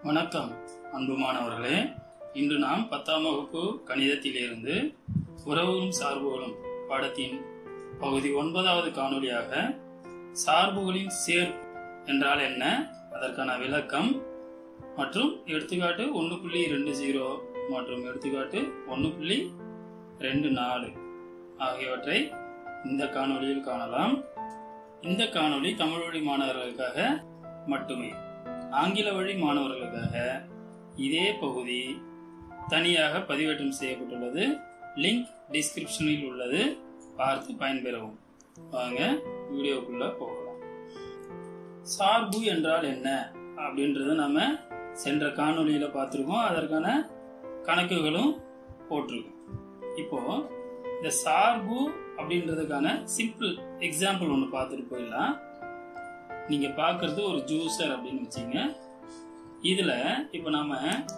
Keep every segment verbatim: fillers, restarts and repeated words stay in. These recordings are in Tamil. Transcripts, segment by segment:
வணக்கம் அன்பு மாணவர்களே. இன்று நாம் பத்தாம் வகுப்பு கணிதத்திலிருந்து உறவுகளும் சார்புகளும் பாடத்தின் பகுதி ஒன்பதாவது காணொலியாக சார்புகளின் சேர்ப்பு என்றால் என்ன, அதற்கான விளக்கம் மற்றும் எடுத்துக்காட்டு ஒன்று புள்ளி ரெண்டு ஜீரோ மற்றும் எடுத்துக்காட்டு ஒன்று புள்ளி ரெண்டு நாலு ஆகியவற்றை இந்த காணொலியில் காணலாம். இந்த காணொலி தமிழ் வழி மாணவர்களுக்காக மட்டுமே. ஆங்கில வழி மாணவர்களுக்காக இதே பகுதி தனியாக பதிவேற்றம் செய்யப்பட்டுள்ளது. லிங்க் டிஸ்கிரிப்ஷனில் உள்ளது, பார்த்து பயன்பெறவும். வாங்க வீடியோக்குள்ள போகலாம். சார்பு என்றால் என்ன அப்படின்றது நம்ம சென்ற காணொலியில பார்த்துருக்கோம். அதற்கான கணக்குகளும் போட்டிருக்கோம். இப்போ இந்த சார்பு அப்படின்றதுக்கான சிம்பிள் எக்ஸாம்பிள் ஒன்று பார்த்துட்டு போயிடலாம். நீங்க பாக்குறது ஒரு ஜூஸர் அப்படின்னு வச்சுங்க. இதுல இப்ப நாம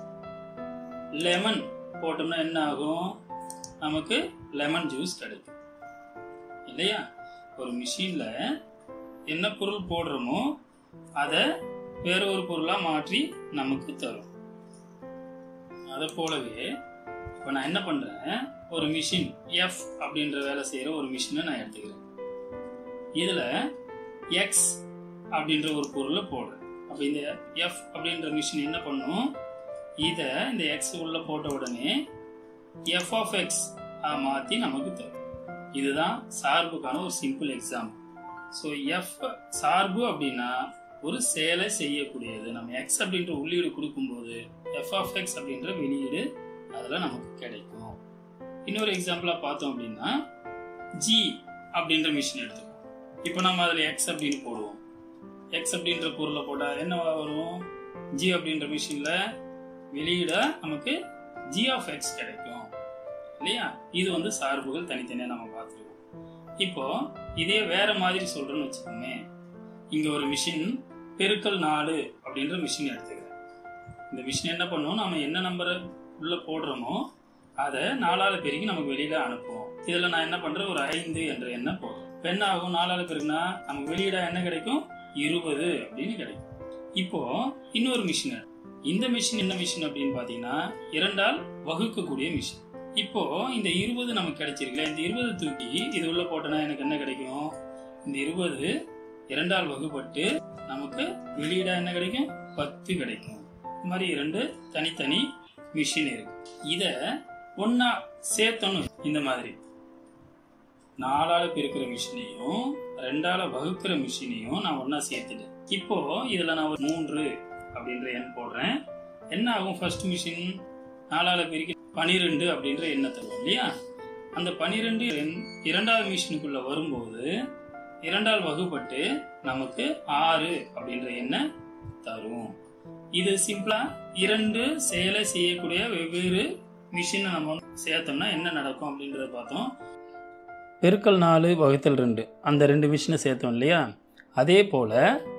லெமன் போட்டோம்னா என்ன ஆகும், நமக்கு லெமன் ஜூஸ் கிடைக்கும் இல்லையா? ஒரு மிஷின்ல என்ன பொருள் போடுறோமோ அதை வேற ஒரு பொருளா மாற்றி நமக்கு தரும். அதை போலவே இப்ப நான் என்ன பண்றேன், ஒரு மிஷின் எஃப் அப்படின்ற வேலை செய்யற ஒரு மிஷினை நான் எடுத்துக்கிறேன். இதுல எக்ஸ் அப்படின்ற ஒரு பொருளை போடுறேன். அப்ப இந்த எஃப் அப்படின்ற மிஷின் என்ன பண்ணும், இத இந்த எக்ஸ் உள்ள போட்ட உடனே எஃப் ஆஃப் எக்ஸ் மாத்தி நமக்கு தரும். இதுதான் சார்புக்கான ஒரு சிம்பிள் எக்ஸாம்பிள். ஸோ எஃப் சார்பு அப்படின்னா ஒரு செயலை செய்யக்கூடியது. நம்ம எக்ஸ் அப்படின்ற உள்ளீடு கொடுக்கும்போது எஃப் ஆஃப் எக்ஸ் அப்படின்ற வெளியீடு அதுல நமக்கு கிடைக்கும். இன்னொரு எக்ஸாம்பிளா பார்த்தோம் அப்படின்னா ஜி அப்படின்ற மிஷின் எடுத்துக்கோம். இப்போ நம்ம அதுல எக்ஸ் அப்படின்னு போடுவோம். எக்ஸ் அப்படின்ற பொருளை போட்டா என்ன வரும், ஜி அப்படின்ற மிஷின்ல வெளியிட நமக்கு ஜி ஆஃப் எக்ஸ் கிடைக்கும் இல்லையா? இது வந்து சார்புகள் தனித்தனியா நம்ம பார்த்துருக்கோம். இப்போ இதே வேற மாதிரி சொல்றேன்னு வச்சுக்கோங்க. இங்க ஒரு மிஷின் பெருக்கல் நாலு அப்படின்ற மிஷின் எடுத்துக்கிறேன். இந்த மிஷின் என்ன பண்ணும், நம்ம என்ன நம்பரை உள்ள போடுறோமோ அதை நாலால பெருக்கி நமக்கு வெளியில அனுப்புவோம். இதுல நான் என்ன பண்றேன், ஒரு ஐந்து என்ற எண்ணெய் போடுறேன். என்ன ஆகும், நாலால பெருக்குனா நமக்கு வெளியிட என்ன கிடைக்கும், இருபது அப்படின்னு கிடைக்கும். இப்போ இன்னொரு மிஷின், இந்த மிஷின் என்ன மிஷின் அப்படின்னு பாத்தீங்கன்னா இரண்டால் வகுக்கக்கூடிய மிஷின். இப்போ இந்த இருபது நமக்கு கிடைச்சிருக்கல, இந்த இருபது தூக்கி இது உள்ள போட்டோன்னா எனக்கு என்ன கிடைக்கும், இந்த இருபது இரண்டால் வகுப்பட்டு நமக்கு வெளியிட என்ன கிடைக்கும், பத்து கிடைக்கும். இந்த மாதிரி இரண்டு தனித்தனி மிஷின் இருக்கு. இத ஒன்னா சேர்த்தணும். இந்த மாதிரி நாலால பெருக்கிற மிஷினையும் ரெண்டால வகுக்கிற மிஷினையும் நான் ஒன்னா சேர்த்துட்டேன். இப்போ இதுல நான் ஒரு மூன்று அப்படின்ற எண் போடுறேன். என்ன ஆகும், ஃபர்ஸ்ட் மிஷின் நாலால பெருக்கி பனிரெண்டு அப்படின்ற எண்ணை தரும் இல்லையா? அந்த பனிரெண்டு இரண்டாவது மிஷினுக்குள்ள வரும்போது இரண்டால் வகுப்பட்டு நமக்கு ஆறு அப்படின்ற எண்ணை தரும். இது சிம்பிளா இரண்டு செயலை செய்யக்கூடிய வெவ்வேறு மிஷினை நம்ம சேர்த்தோம்னா என்ன நடக்கும் அப்படின்றத பார்த்தோம். பெருக்கல் நாலு வகுத்தல் ரெண்டு அந்த ரெண்டு மிஷினை சேர்த்தோம் இல்லையா? அதே போல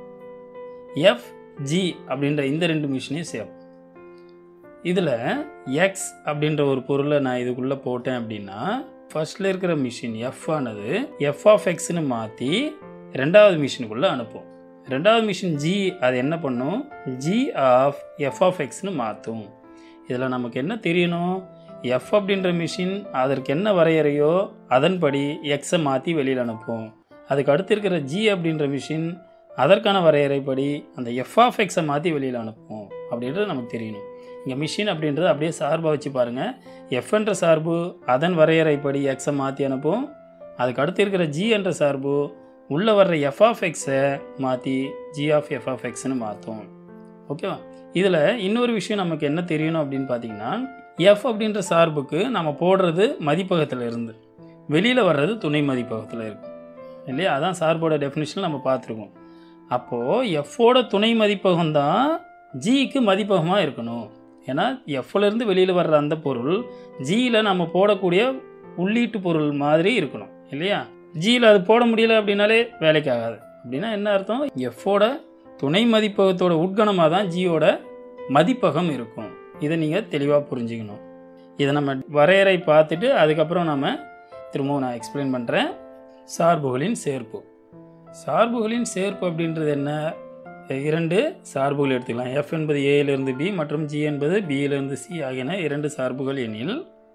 எஃப் ஜி அப்படின்ற இந்த ரெண்டு மிஷினையும் சேர்ப்போம். இதில் எக்ஸ் அப்படின்ற ஒரு பொருளை நான் இதுக்குள்ளே போட்டேன் அப்படின்னா ஃபர்ஸ்ட்ல இருக்கிற மிஷின் எஃப் ஆனது எஃப் ஆஃப் எக்ஸ்னு மாற்றி ரெண்டாவது மிஷினுக்குள்ளே அனுப்பும். ரெண்டாவது மிஷின் ஜி அது என்ன பண்ணும், ஜி ஆஃப் எஃப் ஆஃப் எக்ஸ்னு மாற்றும். இதில் நமக்கு என்ன தெரியணும், எஃப் அப்படின்ற மிஷின் அதற்கு என்ன வரையறையோ அதன்படி எக்ஸை மாற்றி வெளியில் அனுப்பும். அதுக்கு அடுத்து இருக்கிற ஜி அப்படின்ற மிஷின் அதற்கான வரையறைப்படி அந்த எஃப் ஆஃப் எக்ஸை மாற்றி வெளியில் அனுப்பும் அப்படின்றது நமக்கு தெரியணும். இங்கே மிஷின் அப்படின்றது அப்படியே சார்பாக வச்சு பாருங்கள். எஃப் என்ற சார்பு அதன் வரையறைப்படி எக்ஸை மாற்றி அனுப்பும். அதுக்கு அடுத்து இருக்கிற ஜி என்ற சார்பு உள்ளே வர்ற எஃப் ஆஃப் எக்ஸை மாற்றி ஜி ஆஃப் எஃப் ஆஃப் எக்ஸ்னு மாற்றும். ஓகேவா? இதில் இன்னொரு விஷயம் நமக்கு என்ன தெரியணும் அப்படின்னு பார்த்தீங்கன்னா, எஃப் அப்படின்ற சார்புக்கு நம்ம போடுறது மதிப்பகத்தில் இருந்து வெளியில் வர்றது துணை மதிப்பகத்தில் இருக்கும் இல்லையா? அதான் சார்போட டெஃபினிஷன் நம்ம பார்த்துருக்கோம். அப்போது எஃப்போட துணை மதிப்பகம் தான் ஜிக்கு மதிப்பகமாக இருக்கணும். ஏன்னா எஃப்லேருந்து வெளியில் வர்ற அந்த பொருள் ஜியில் நம்ம போடக்கூடிய உள்ளீட்டு பொருள் மாதிரி இருக்கணும் இல்லையா? ஜியில் அது போட முடியல அப்படின்னாலே வேலைக்கு ஆகாது. அப்படின்னா என்ன அர்த்தம், எஃப்போட துணை மதிப்பகத்தோட உட்கணமாக தான் ஜியோட மதிப்பகம் இருக்கும். இதை நீங்கள் தெளிவாக புரிஞ்சுக்கணும். இதை நம்ம வரையறை பார்த்துட்டு அதுக்கப்புறம் நம்ம திரும்பவும் நான் எக்ஸ்பிளைன் பண்ணுறேன். சார்புகளின் சேர்ப்பு. சார்புகளின் சேர்ப்பு அப்படின்றது என்ன, இரண்டு சார்புகள் எடுத்துக்கலாம். எஃப் என்பது ஏயிலிருந்து பி மற்றும் ஜி என்பது பியிலிருந்து சி ஆகியன இரண்டு சார்புகள் எனில்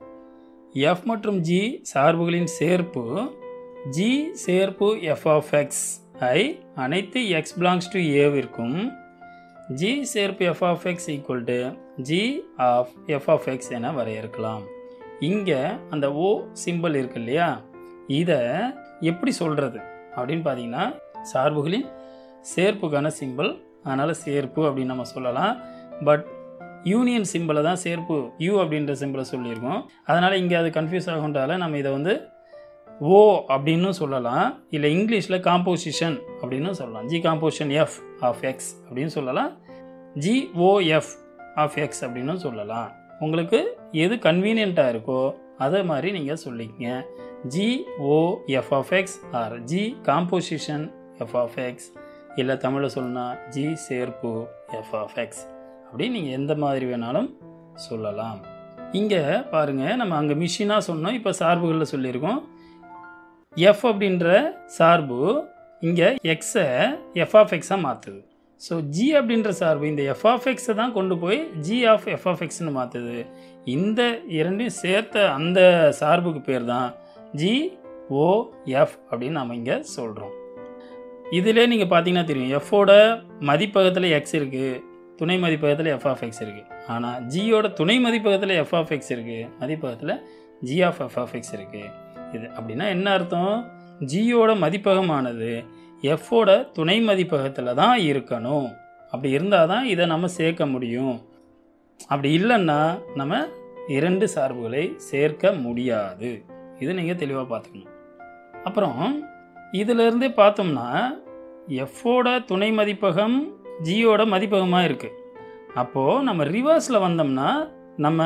எஃப் மற்றும் ஜி சார்புகளின் சேர்ப்பு ஜி சேர்ப்பு எஃப் ஆஃப் எக்ஸ் ஐ அனைத்து எக்ஸ் பிலாங்ஸ் டு ஏவிற்கும் ஜி சேர்ப்பு F of X equal to G of F of X என வரையறுக்கலாம். இங்கே அந்த ஓ சிம்பிள் இருக்கு இல்லையா, இதை எப்படி சொல்கிறது அப்படின்னு பார்த்தீங்கன்னா சார்புகளின் சேர்ப்புக்கான சிம்பிள், அதனால் சேர்ப்பு அப்படின்னு நம்ம சொல்லலாம். பட் யூனியன் சிம்பிளை தான் சேர்ப்பு யூ அப்படின்ற சிம்பிளை சொல்லியிருக்கோம். அதனால் இங்கே அது கன்ஃபியூஸ் ஆகுன்றதால நம்ம இதை வந்து ஓ அப்படின்னு சொல்லலாம், இல்லை இங்கிலீஷில் காம்போசிஷன் அப்படின்னு சொல்லலாம். G composition F of X அப்படின்னு சொல்லலாம், G O F of X அப்படின்னு சொல்லலாம். உங்களுக்கு எது கன்வீனியண்ட்டாக இருக்கோ அதே மாதிரி நீங்கள் சொல்லிக்கங்க. G O F of X or G composition F of X, இல்லை தமிழில் சொல்லணும்னா ஜி சேர்ப்பு எஃப் ஆஃப் எக்ஸ் அப்படின்னு நீங்கள் எந்த மாதிரி வேணாலும் சொல்லலாம். இங்கே பாருங்கள், நம்ம அங்கே மிஷினாக சொன்னோம், இப்போ சார்புகளில் சொல்லியிருக்கோம். எஃப் அப்படின்ற சார்பு இங்கே எக்ஸை எஃப் ஆஃப் எக்ஸாக மாற்றுது. ஸோ ஜி அப்படின்ற சார்பு இந்த எஃப் ஆஃப் எக்ஸை தான் கொண்டு போய் ஜி ஆஃப் எஃப் ஆஃப் எக்ஸ்னு மாற்றுது. இந்த இரண்டையும் சேர்த்த அந்த சார்புக்கு பேர் தான் ஜி ஓ எஃப் அப்படின்னு நம்ம இங்கே சொல்கிறோம். இதிலே நீங்கள் பார்த்தீங்கன்னா தெரியும், எஃபோட மதிப்பகத்தில் எக்ஸ் இருக்குது, துணை மதிப்பகத்தில் எஃப் ஆஃப் எக்ஸ் இருக்குது. ஆனால் ஜியோட துணை மதிப்பகத்தில் எஃப் ஆஃப் எக்ஸ் இருக்குது, மதிப்பகத்தில் G of F of X இருக்குது. இது அப்படின்னா என்ன அர்த்தம்? ஜியோட மதிப்பகமானது எஃபோட துணை மதிப்பகத்தில் தான் இருக்கணும். அப்படி இருந்தால் தான் இதை நம்ம சேர்க்க முடியும். அப்படி இல்லைன்னா நம்ம இரண்டு சார்புகளை சேர்க்க முடியாது. இது நீங்கள் தெளிவாக பார்த்துக்கணும். அப்புறம் இதிலிருந்தே பார்த்தோம்னா எஃபோட துணை மதிப்பகம் ஜியோட மதிப்பகமாக இருக்குது. அப்போது நம்ம ரிவர்ஸில் வந்தோம்னா நம்ம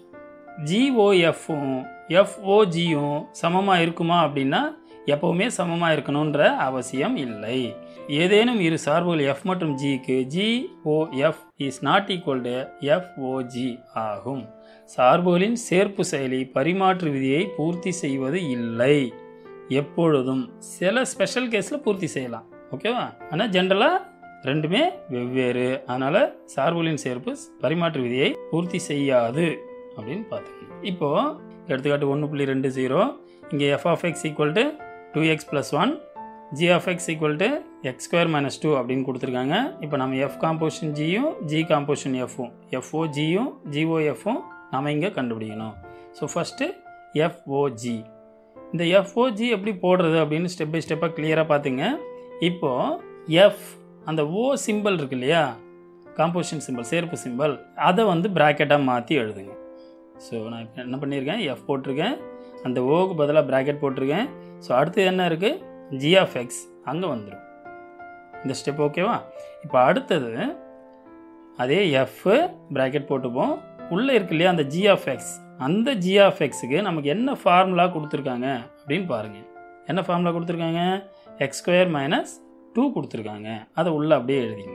ஜிஓஎஃப்பும் எஃப்ஓஜியும் சமமாக இருக்குமா அப்படின்னா எப்போவுமே சமமாக இருக்கணுன்ற அவசியம் இல்லை. ஏதேனும் இரு சார்புகள் எஃப் மற்றும் ஜிக்கு G O F is not equal to F O G ஆகும். சார்புகளின் சேர்ப்பு செயலி பரிமாற்று விதியை பூர்த்தி செய்வது இல்லை. எப்பொழுதும் சில ஸ்பெஷல் கேஸில் பூர்த்தி செய்யலாம், ஓகேவா? ஆனால் ஜென்ரலாக ரெண்டுமே வெவ்வேறு. அதனால் சார்புகளின் சேர்ப்பு பரிமாற்று விதியை பூர்த்தி செய்யாது அப்படின்னு பார்த்துக்கணும். இப்போது எடுத்துக்காட்டு ஒன்று புள்ளி ரெண்டு ஜீரோ, இங்கே F of X equal to two X plus one, G of X equal to X square minus two அப்படின்னு கொடுத்துருக்காங்க. இப்போ நம்ம எஃப் காம்போசிஷன் ஜியும் ஜி காம்போசிஷன் எஃப்பும் எஃப்ஓஜியும் ஜிஓஎஃப்பும் நம்ம இங்கே கண்டுபிடிக்கணும். ஸோ ஃபஸ்ட்டு எஃப்ஓஜி, இந்த எஃப்ஓஜி எப்படி போடுறது அப்படின்னு ஸ்டெப் பை ஸ்டெப்பாக கிளியராக பார்த்துங்க. இப்போது எஃப் அந்த ஓ சிம்பிள் இருக்கு இல்லையா, காம்போசிஷன் சிம்பிள் சேர்ப்பு சிம்பிள், அதை வந்து ப்ராக்கெட்டாக மாற்றி எழுதுங்க. ஸோ நான் இப்போ என்ன பண்ணியிருக்கேன், எஃப் போட்டிருக்கேன், அந்த ஓக்கு பதிலாக ப்ராக்கெட் போட்டிருக்கேன். ஸோ அடுத்து என்ன இருக்குது, ஜி ஆஃப் எக்ஸ் அங்கே வந்துடும். இந்த ஸ்டெப் ஓகேவா? இப்போ அடுத்தது அதே எஃப் ப்ராக்கெட் போட்டுப்போம், உள்ளே இருக்கு இல்லையா அந்த ஜி ஆஃப் எக்ஸ், அந்த ஜி ஆஃப் எக்ஸுக்கு நமக்கு என்ன ஃபார்முலா கொடுத்துருக்காங்க அப்படின்னு பாருங்கள். என்ன ஃபார்முலா கொடுத்துருக்காங்க, எக்ஸ் ஸ்கொயர் மைனஸ் டூ கொடுத்துருக்காங்க. அதை உள்ளே அப்படியே எழுதிங்க.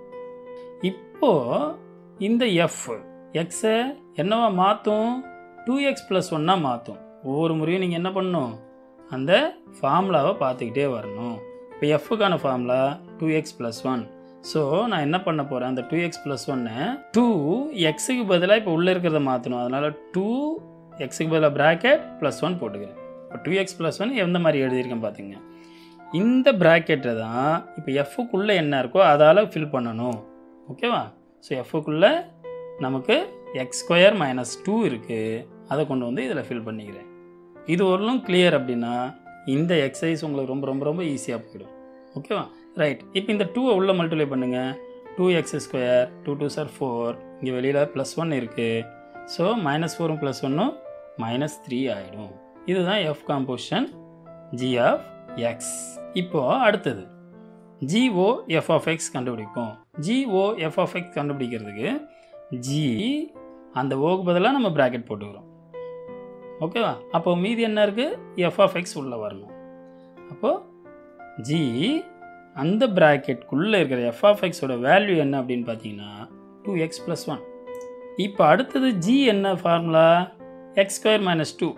இப்போது இந்த எஃப் எக்ஸை என்னவா மாற்றும், டூ எக்ஸ் ப்ளஸ் ஒன்னாக மாற்றும். ஒவ்வொரு முறையும் நீங்கள் என்ன பண்ணணும், அந்த ஃபார்முலாவை பார்த்துக்கிட்டே வரணும். இப்போ எஃப்க்கான formula two X plus one. So நான் என்ன பண்ண போகிறேன், அந்த டூ எக்ஸ் ப்ளஸ் ஒன்று டூ எக்ஸுக்கு பதிலாக இப்போ உள்ளே இருக்கிறத மாற்றணும். அதனால் டூ எக்ஸுக்கு பதிலாக ப்ராக்கெட் ப்ளஸ் ஒன் போட்டுக்கிறேன். இப்போ டூ எக்ஸ் ப்ளஸ் ஒன் எந்த மாதிரி எழுதியிருக்கேன் பார்த்துங்க. இந்த ப்ராக்கெட்டை தான் இப்போ எஃப்க்குள்ளே என்ன இருக்கோ அதால் ஃபில் பண்ணணும், ஓகேவா? ஸோ எஃப்க்குள்ளே நமக்கு எக்ஸ் ஸ்கொயர் மைனஸ் டூ இருக்குது, அதை கொண்டு வந்து இதில் ஃபில் பண்ணிக்கிறேன். இது ஒருளும் கிளியர் அப்படின்னா இந்த எக்ஸசைஸ் உங்களுக்கு ரொம்ப ரொம்ப ரொம்ப ஈஸியாக போயிடும், ஓகேவா? ரைட். இப்போ இந்த டூவை உள்ளே மல்டிப்ளை பண்ணுங்கள். Two X square, two two சார் ஃபோர், இங்கே வெளியில் ப்ளஸ் ஒன் இருக்குது. ஸோ மைனஸ் ஃபோரும் ப்ளஸ் ஒன்னும் மைனஸ் த்ரீ ஆகிடும். இதுதான் F composition G of X. இப்போது அடுத்தது ஜிஓ எஃப் ஆஃப் எக்ஸ் கண்டுபிடிப்போம். ஜிஓ எஃப் ஆஃப் எக்ஸ் கண்டுபிடிக்கிறதுக்கு ஜி அந்த ஓக்கு பதிலாக நம்ம ப்ராக்கெட் போட்டுக்கிறோம், ஓகேவா? அப்போ மீதி என்ன இருக்குது, எஃப் ஆஃப் எக்ஸ் உள்ளே வரணும். அப்போது ஜி அந்த ப்ராக்கெட்குள்ளே இருக்கிற எஃப் ஆஃப் எக்ஸோட வேல்யூ என்ன அப்படின்னு பார்த்தீங்கன்னா டூ எக்ஸ் ப்ளஸ் ஒன். இப்போ அடுத்தது ஜி என்ன formula, x square minus two.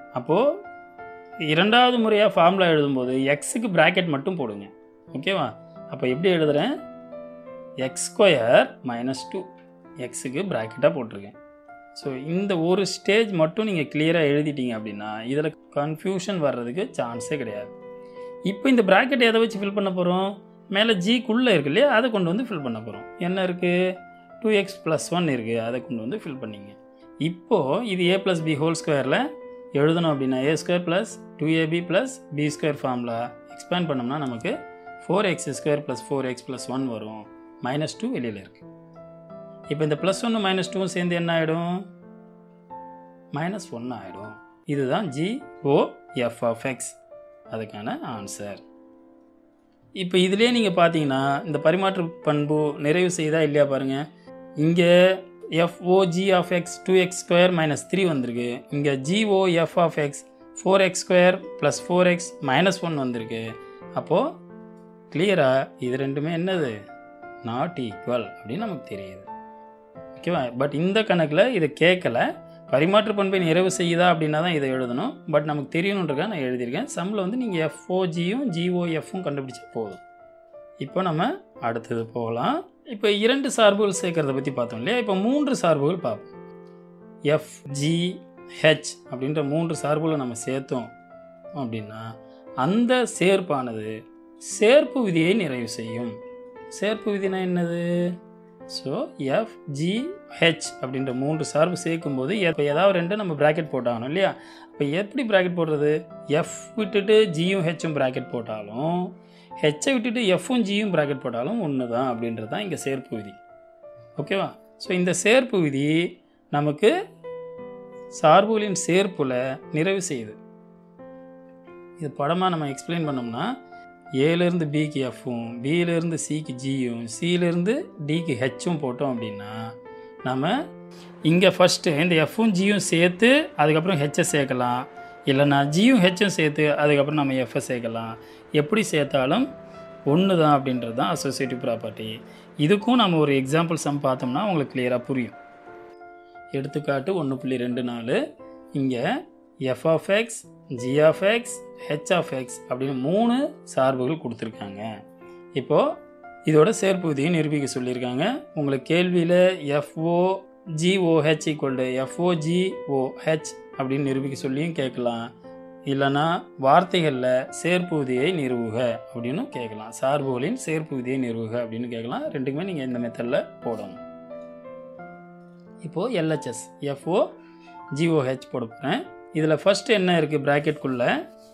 அப்போது இரண்டாவது முறையாக ஃபார்முலா எழுதும்போது எக்ஸுக்கு ப்ராக்கெட் மட்டும் போடுங்க, ஓகேவா? அப்போ எப்படி எழுதுகிறேன், எக்ஸ் ஸ்கொயர் மைனஸ் டூ எக்ஸுக்கு ப்ராக்கெட்டாக போட்டிருக்கேன். ஸோ இந்த ஒரு ஸ்டேஜ் மட்டும் நீங்கள் கிளியராக எழுதிட்டீங்க அப்படின்னா இதில் கன்ஃபியூஷன் வர்றதுக்கு சான்ஸே கிடையாது. இப்போ இந்த ப்ராக்கெட் எதை வச்சு ஃபில் பண்ண போகிறோம்? மேலே ஜிக்குள்ளே இருக்கு இல்லையா, அதை கொண்டு வந்து ஃபில் பண்ண போகிறோம். என்ன இருக்குது? டூ எக்ஸ் ப்ளஸ் ஒன் இருக்குது, அதை கொண்டு வந்து ஃபில் பண்ணிங்க. இப்போது இது ஏ ப்ளஸ் பி ஹோல் ஸ்கொயரில் எழுதணும் அப்படின்னா a square plus two ab plus b square ஃபார்மில் எக்ஸ்பேண்ட் பண்ணோம்னா நமக்கு four x square plus four x plus one வரும். மைனஸ் டூ வெளியில் இருக்குது. இப்போ இந்த ப்ளஸ் ஒன்று மைனஸ் டூவும் சேர்ந்து என்ன ஆகிடும்? மைனஸ் ஒன்று ஆகிடும். இதுதான் g O F of x, அதுக்கான ஆன்சர். இப்போ இதிலே நீங்கள் பார்த்தீங்கன்னா இந்த பரிமாற்று பண்பு நிறைவு செய்தா இல்லையா பாருங்கள். இங்கே f o g of x two X square minus three வந்திருக்கு. இங்கே g o F of x four x square plus four x minus one வந்திருக்கு. அப்போது கிளியராக இது ரெண்டுமே என்னது? நாட் ஈக்குவல் அப்படின்னு நமக்கு தெரியுது. ஓகேவா? பட் இந்த கணக்கில் இதை கேட்கல. பரிமாற்று பண்பை நிறைவு செய்யுதா அப்படின்னா தான் இதை எழுதணும். பட் நமக்கு தெரியணுன்றக்காக நான் எழுதியிருக்கேன். சம்மில் வந்து நீங்கள் எஃப்ஓஜியும் ஜிஓஎஃப்பும் கண்டுபிடிச்சா போதும். இப்போ நம்ம அடுத்தது போகலாம். இப்போ இரண்டு சார்புகள் சேர்க்கறத பற்றி பார்த்தோம் இல்லையா. இப்போ மூன்று சார்புகள் பார்ப்போம். எஃப்ஜிஹெச் அப்படின்ற மூன்று சார்புகளை நம்ம சேர்த்தோம் அப்படின்னா அந்த சேர்ப்பானது சேர்ப்பு விதியை நிறைவு செய்யும். சேர்ப்பு விதினா என்னது? ஸோ எஃப்ஜிஹெச் அப்படின்ற மூன்று சார்பு சேர்க்கும்போது இப்போ ஏதாவது ரெண்டு நம்ம ப்ராக்கெட் போட்டாகணும் இல்லையா. இப்போ எப்படி ப்ராக்கெட் போடுறது? எஃப் விட்டுட்டு ஜியும் ஹெச்சும் ப்ராக்கெட் போட்டாலும் ஹெச்சை விட்டுட்டு எஃப்பும் ஜியும் ப்ராக்கெட் போட்டாலும் ஒன்று தான் அப்படின்றது தான் இங்கே சேர்ப்பு விதி. ஓகேவா? ஸோ இந்த சேர்ப்பு விதி நமக்கு சார்புகளின் சேர்ப்பில் நிறைவு செய்யுது. இது படமாக நம்ம எக்ஸ்பிளைன் பண்ணோம்னா ஏலேருந்து பிக்கு எஃப்பும் பியிலேருந்து சிக்கு ஜியும் சியிலேருந்து டிக்கு ஹெச்சும் போட்டோம் அப்படின்னா நம்ம இங்கே ஃபஸ்ட்டு இந்த எஃப்பும் ஜியும் சேர்த்து அதுக்கப்புறம் ஹெச்சை சேர்க்கலாம். இல்லைனா ஜியும் ஹெச்சும் சேர்த்து அதுக்கப்புறம் நம்ம எஃப்ஐ சேர்க்கலாம். எப்படி சேர்த்தாலும் ஒன்று தான் அப்படின்றது தான் அசோசியேட்டிவ் ப்ராப்பர்ட்டி. இதுக்கும் நம்ம ஒரு எக்ஸாம்பிள் சம் பார்த்தோம்னா உங்களுக்கு கிளியராக புரியும். எடுத்துக்காட்டு ஒன்று புள்ளி ரெண்டு நாலு. இங்கே F of x, g of x, h of X அப்படின்னு மூணு சார்புகள் கொடுத்துருக்காங்க. இப்போது இதோட சேர்ப்பு விதியை நிரூபிக்க சொல்லியிருக்காங்க. உங்களுக்கு கேள்வியில் f o g o h equal to f o g o h அப்படின்னு நிரூபிக்க சொல்லியும் கேட்கலாம். இல்லைனா வார்த்தைகளில் சேர்ப்பு விதியை நிறுவுக அப்படின்னு கேட்கலாம். சார்புகளின் சேர்ப்பு விதியை நிறுவுக அப்படின்னு கேட்கலாம். ரெண்டுக்குமே நீங்கள் இந்த மெத்தடில் போடணும். இப்போது எல்ஹெச்எஸ் எஃப்ஓ ஜிஓஹெச் போட போகிறேன். இதில் ஃபஸ்ட்டு என்ன இருக்குது? ப்ராக்கெட்குள்ளே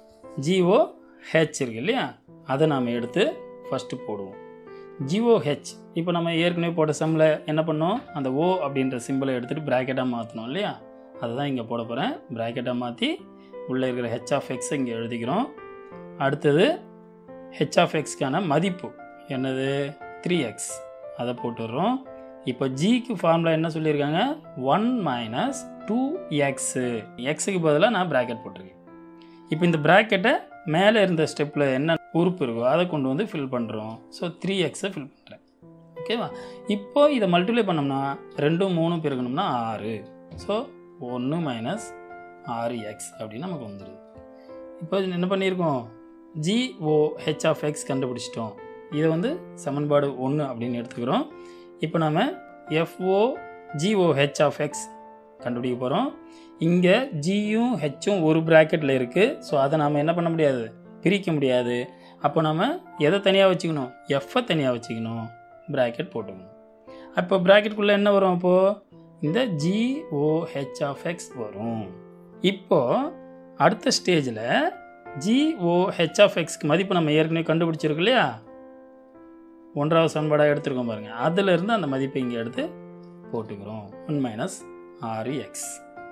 ஜிஓஹெச் இருக்குது இல்லையா, அதை நாம் எடுத்து ஃபஸ்ட்டு போடுவோம். ஜிஓஹெச் இப்போ நம்ம ஏற்கனவே போட்ட சம்மில் என்ன பண்ணோம்? அந்த ஓ அப்படின்ற சிம்பிளை எடுத்துகிட்டு ப்ராக்கெட்டாக மாற்றணும் இல்லையா, அதை தான் இங்கே போட போகிறேன். ப்ராக்கெட்டாக மாற்றி உள்ளே இருக்கிற ஹெச் ஆஃப் எக்ஸை இங்கே எழுதிக்கிறோம். அடுத்தது ஹெச் ஆஃப் எக்ஸ்க்கான மதிப்பு என்னது? த்ரீ எக்ஸ், அதை போட்டுடுறோம். இப்போ ஜிக்கு ஃபார்முலா என்ன சொல்லியிருக்காங்க? One minus two x. எக்ஸுக்கு பதிலாக நான் ப்ராக்கெட் போட்டிருக்கேன். இப்போ இந்த ப்ராக்கெட்டை மேலே இருந்த ஸ்டெப்பில் என்ன உறுப்பு இருக்கோ அதை கொண்டு வந்து ஃபில் பண்ணுறோம். ஸோ த்ரீ எக்ஸை ஃபில் பண்ணுறேன். ஓகேவா? இப்போ இதை மல்டிப்ளை பண்ணோம்னா ரெண்டும் மூணும் பெருக்கணும்னா ஆறு. ஸோ ஒன்று மைனஸ் ஆறு எக்ஸ் அப்படின்னு நமக்கு வந்துடுது. இப்போ என்ன பண்ணியிருக்கோம்? ஜிஓஹெச் ஆஃப் எக்ஸ் கண்டுபிடிச்சிட்டோம். இதை வந்து சமன்பாடு ஒன்று அப்படின்னு எடுத்துக்கிறோம். இப்போ நம்ம எஃப்ஓ ஜிஓஹெச் ஆஃப் எக்ஸ் கண்டுபிடிக்க போகிறோம். இங்கே ஜியும் ஹெச்சும் ஒரு ப்ராக்கெட்டில் இருக்குது. ஸோ அதை நாம் என்ன பண்ண முடியாது? பிரிக்க முடியாது. அப்போ நம்ம எதை தனியாக வச்சுக்கணும்? எஃப்ஐ தனியாக வச்சுக்கணும். ப்ராக்கெட் போட்டுக்கணும். அப்போ ப்ராக்கெட்டுக்குள்ளே என்ன வரும்? அப்போது இந்த ஜிஓஹெச் ஆஃப் எக்ஸ் வரும். இப்போது அடுத்த ஸ்டேஜில் ஜிஓஹெச் ஆஃப் எக்ஸ்க்கு மதிப்பு நம்ம ஏற்கனவே கண்டுபிடிச்சிருக்கோம் இல்லையா, ஒன்றாவது சமன்பாடாக எடுத்துருக்கோம் பாருங்கள். அதிலிருந்து அந்த மதிப்பை இங்கே எடுத்து போட்டுக்கிறோம். ஒன் மைனஸ் ஆறு எக்ஸ்.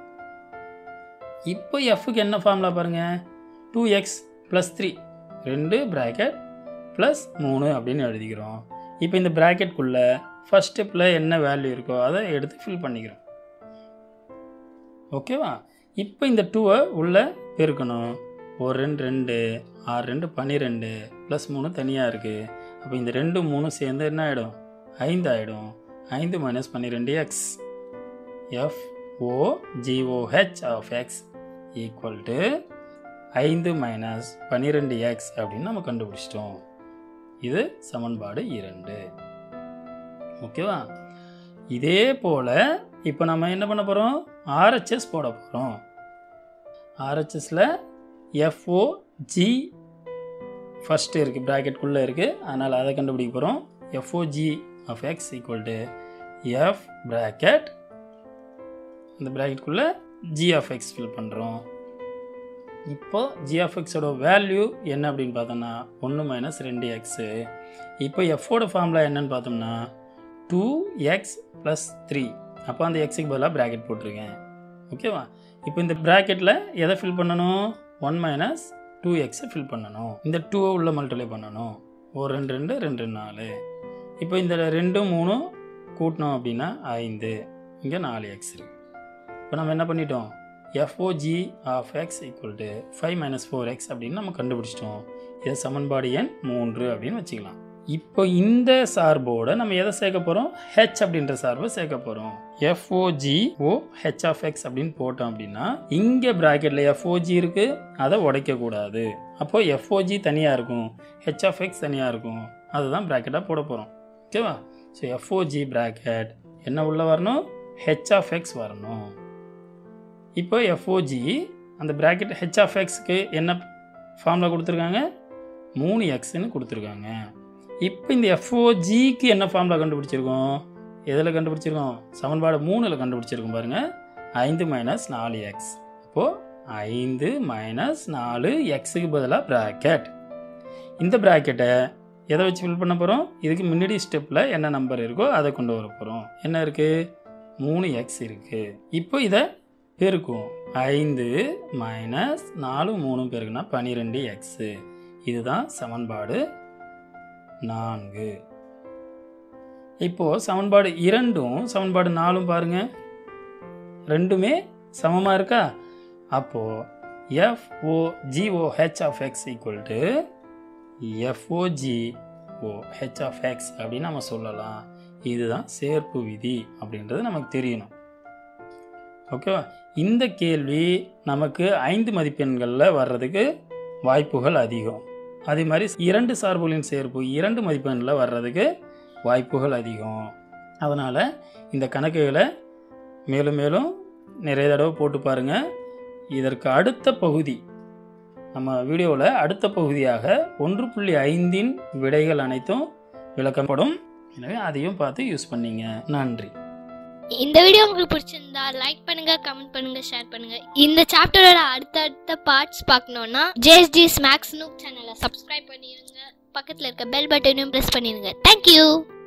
இப்போ எஃப்க்கு என்ன ஃபார்முலா பாருங்கள்? டூ எக்ஸ் ப்ளஸ் த்ரீ, ரெண்டு ப்ராக்கெட் ப்ளஸ் மூணு அப்படின்னு எழுதிக்கிறோம். இப்போ இந்த ப்ராக்கெட்குள்ளே ஃபஸ்ட் ஸ்டெப்பில் என்ன வேல்யூ இருக்கோ அதை எடுத்து ஃபில் பண்ணிக்கிறோம். ஓகேவா? இப்போ இந்த டூவை உள்ளே பெருக்கணும். ஒரு ரெண்டு ரெண்டு, ஆறு ரெண்டு பன்னிரெண்டு, ப்ளஸ் மூணு தனியாக இருக்குது. அப்போ இந்த ரெண்டு மூணு சேர்ந்து என்ன ஆகிடும்? ஐந்து ஆகிடும். ஐந்து மைனஸ் பன்னிரெண்டு x. F o g o h of X equal to ஐந்து மைனஸ் பன்னிரெண்டு எக்ஸ் அப்படின்னு நம்ம கண்டுபிடிச்சிட்டோம். இது சமன்பாடு இரண்டு. ஓகேவா? இதே போல் இப்போ நம்ம என்ன பண்ண போகிறோம், ஆர்ஹெச்எஸ் போட போகிறோம். ஆர்ஹெச்எஸில் எஃப்ஓஜி ஃபஸ்ட்டு இருக்குது, ப்ராக்கெட்குள்ளே இருக்குது, அதனால் அதை கண்டுபிடிக்க போகிறோம். F o g of X equal to f bracket, இந்த ப்ராக்கெட்குள்ளே ஜி ஆஃப் எக்ஸ் ஃபில் பண்ணுறோம். இப்போ ஜி ஆஃப் எக்ஸோட வேல்யூ என்ன அப்படின்னு பார்த்தோம்னா ஒன்று மைனஸ் ரெண்டு எக்ஸு. இப்போ எஃபோட ஃபார்முலா என்னன்னு பார்த்தோம்னா டூ எக்ஸ் ப்ளஸ் த்ரீ. அப்போ அந்த எக்ஸுக்கு பதிலாக ப்ராக்கெட் போட்டிருக்கேன். ஓகேவா? இப்போ இந்த ப்ராக்கெட்டில் எதை ஃபில் பண்ணணும், ஒன் மைனஸ் டூ எக்ஸை ஃபில் பண்ணணும். இந்த டூவை உள்ள மல்டிப்ளை பண்ணணும். ஒரு ரெண்டு ரெண்டு ரெண்டு ரெண்டு நாலு. இப்போ இந்த ரெண்டும் மூணும் கூட்டினோம் அப்படின்னா ஐந்து. இங்கே நாலு எக்ஸ் இருக்குது. இப்போ நம்ம என்ன பண்ணிட்டோம், f o g of X equal to five minus four x அப்படின்னு நம்ம கண்டுபிடிச்சிட்டோம். இதை சமன்பாடு எண் மூன்று அப்படின்னு வச்சுக்கலாம். இப்போ இந்த சார்போட நம்ம எதை சேர்க்க போகிறோம், ஹெச் அப்படின்ற சார்பை சேர்க்க போகிறோம். F o g o h of X அப்படின்னு போட்டோம் அப்படின்னா இங்கே ப்ராக்கெட்டில் எஃப்ஓஜி இருக்குது, அதை உடைக்கக்கூடாது. அப்போது எஃப்ஓஜி தனியாக இருக்கும், ஹெச் ஆஃப் எக்ஸ் தனியாக இருக்கும். அதுதான் ப்ராக்கெட்டாக போட போகிறோம். ஓகேவா? ஸோ எஃப்ஓஜி ப்ராக்கெட் என்ன உள்ளே வரணும், ஹெச் ஆஃப் எக்ஸ் வரணும். இப்போ எஃப்ஓஜி அந்த ப்ராக்கெட் ஹெச் ஆஃப் எக்ஸுக்கு என்ன ஃபார்முலா கொடுத்துருக்காங்க, மூணு எக்ஸ்ன்னு கொடுத்துருக்காங்க. இப்போ இந்த எஃப்ஓஜிக்கு என்ன ஃபார்முலா கண்டுபிடிச்சிருக்கோம், எதில் கண்டுபிடிச்சிருக்கோம், சமன்பாடு மூணில் கண்டுபிடிச்சிருக்கோம் பாருங்கள். ஐந்து மைனஸ் நாலு எக்ஸ். அப்போது ஐந்து மைனஸ் நாலு எக்ஸுக்கு பதிலாக ப்ராக்கெட். இந்த ப்ராக்கெட்டை எதை வச்சு ஃபில் பண்ண போகிறோம், இதுக்கு முன்னாடி ஸ்டெப்பில் என்ன நம்பர் இருக்கோ அதை கொண்டு வர போகிறோம். என்ன இருக்குது, மூணு எக்ஸ் இருக்குது. இப்போ இதை பெருக்கும். ஐந்து மைனஸ் நாலு மூணு பெருக்குன்னா பன்னிரெண்டு எக்ஸு. இதுதான் சமன்பாடு நான்கு. இப்போது சமன்பாடு இரண்டும் சமன்பாடு நாலும் பாருங்கள், ரெண்டுமே சமமாக இருக்கா? அப்போது f o g o h of X equal to f o g o h of X அப்படின்னு நம்ம சொல்லலாம். இதுதான் சேர்ப்பு விதி அப்படின்றது நமக்கு தெரியணும். ஓகேவா? இந்த கேள்வி நமக்கு ஐந்து மதிப்பெண்களில் வர்றதுக்கு வாய்ப்புகள் அதிகம். அதே மாதிரி இரண்டு சார்புகளின் சேர்ப்பு இரண்டு மதிப்பெண்ணில் வர்றதுக்கு வாய்ப்புகள் அதிகம். அதனால் இந்த கணக்குகளை மேலும் மேலும் நிறைய தடவை போட்டு பாருங்கள். இதற்கு அடுத்த பகுதி நம்ம வீடியோவில் அடுத்த பகுதியாக ஒன்று புள்ளி ஐந்தின் விடைகள் அனைத்தும் விளக்கப்படும். எனவே அதையும் பார்த்து யூஸ் பண்ணிங்க. நன்றி. இந்த வீடியோ உங்களுக்கு பிடிச்சிருந்தா லைக் பண்ணுங்க, கமெண்ட் பண்ணுங்க, ஷேர் பண்ணுங்க. இந்த சாப்டரோட அடுத்த அடுத்த பார்ட்ஸ் பார்க்கணும்னா ஜேஎஸ்ஜிஸ் மேக்ஸ் நூப் சேனலை சப்ஸ்கிரைப் பண்ணிடுங்க. பக்கத்தில் இருக்க பெல் பட்டனையும் ப்ரெஸ் பண்ணிடுங்க. தேங்க்யூ.